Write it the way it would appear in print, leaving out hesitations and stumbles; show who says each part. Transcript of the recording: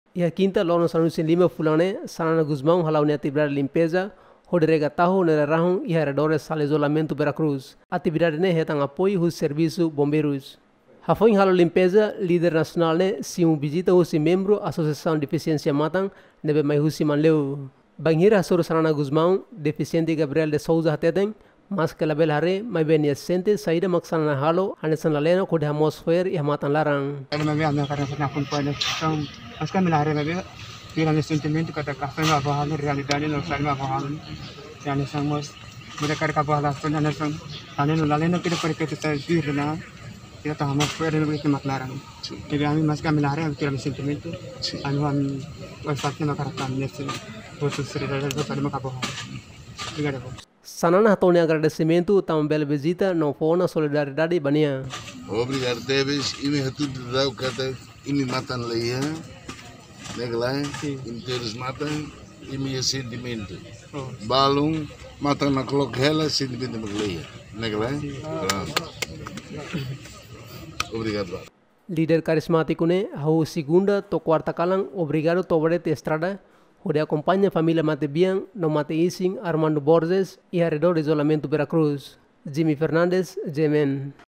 Speaker 1: E a quinta, logo nos anuncios em Lima, fulane, Sanana Guzmão, halau ne atividade de limpeza, Rodrigo Tajo, ne Rarrão e arredores sala isolamento Veracruz. Atividade ne retan apoio ao serviço bombeiros. Hafoi halo limpeza, líder nacional ne, se visita o membro, Associação Deficiência Matan, nebe mai husi manleu. Banhira soro Sanana Guzmão, deficiente Gabriel de Souza hateten, mas que label hare, mai bem sente, saída maksana halo, anesan lalena, kode hamos fer e hamatan larang.
Speaker 2: Ano mabe amna karena pernah pun pada sang askan melare mabe pila sentimento kata kafe ma bahan realidade no sai ma bahan yani sang mos mereka ka bahan pun ana sang ane no lalena kita pergi kita dirna kita tahu hamos fer no kita maklarang jadi kami mas kami melare pila sentimento anu kami wasatnya makarakan nesse botu serida do sai ma ka bahan obrigado.
Speaker 1: Sanana hatone agradecimento, tão bela visita, não foi na solidariedade bania.
Speaker 3: Obrigado, Teves. E me retudo de dar o cata e me matam leia, neglai, inteiros matam e me sentimento. Balum matam na coloca ela sentimento me leia, neglai. Obrigado.
Speaker 1: Líder carismático ne, hau segunda to quarta kalang, obrigado tobarete estrada. Onde acompanha a família Matebian, no Mate Ising, Armando Borges e arredor do isolamento Veracruz. Jimmy Fernandes, GMN.